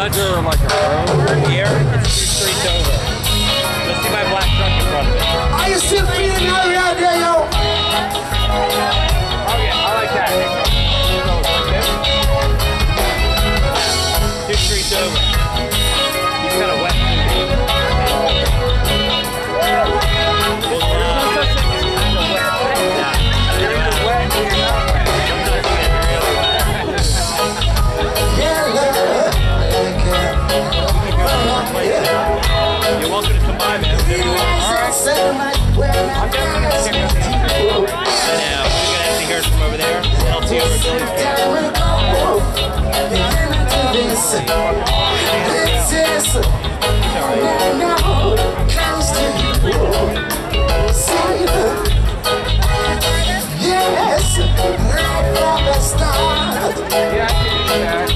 under like a road here. It's 2 streets over. Let's see my black truck in front of it. Are you still feeling out there, yo? Oh yeah, I like that. 2 streets over. He's kind of wet. You're welcome to come by, man. Alright. I'm definitely going to check out the intro. I know. We're going to have to hear it from over there. LT over there. Yes, right from the start. Yeah, I can do that.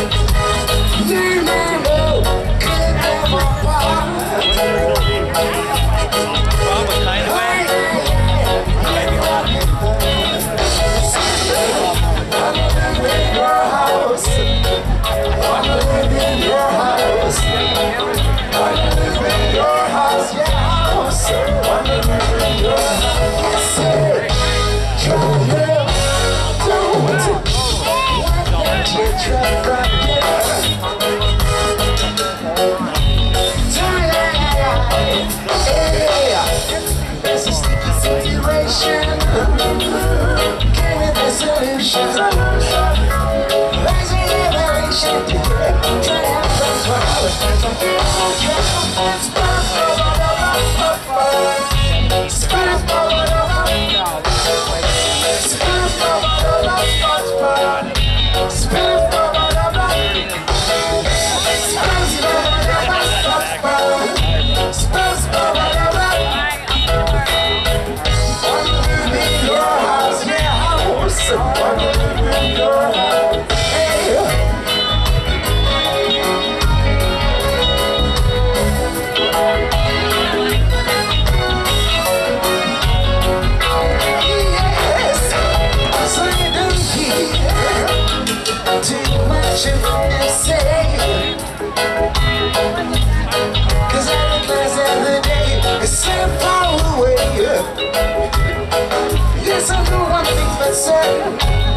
Yes, I know one thing for certain.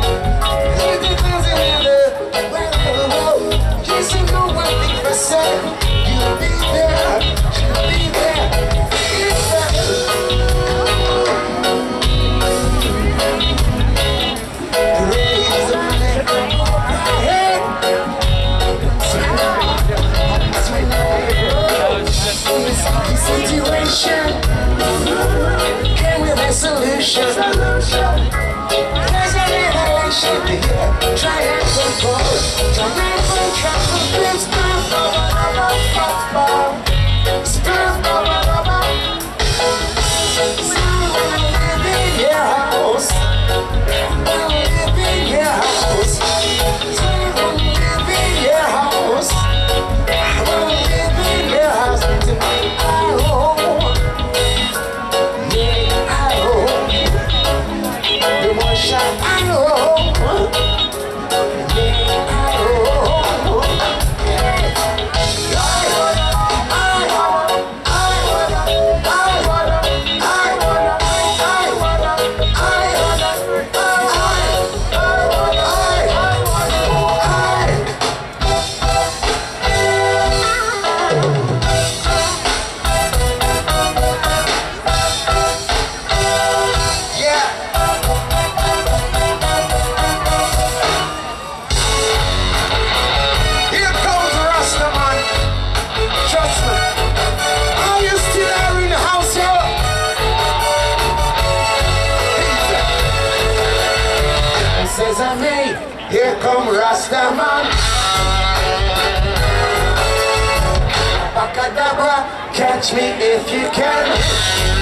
Yes, I know one thing for certain. You'll be there. You'll be there. Raise the flag above my head. Situation. Solution. There's a revelation here. Triumphant force. Triumphant triumphant. Spirit live in your house. Live in your house. Live in your house. Live in your house. Tonight I hope. Here come Rasta man. Bacadabra, catch me if you can.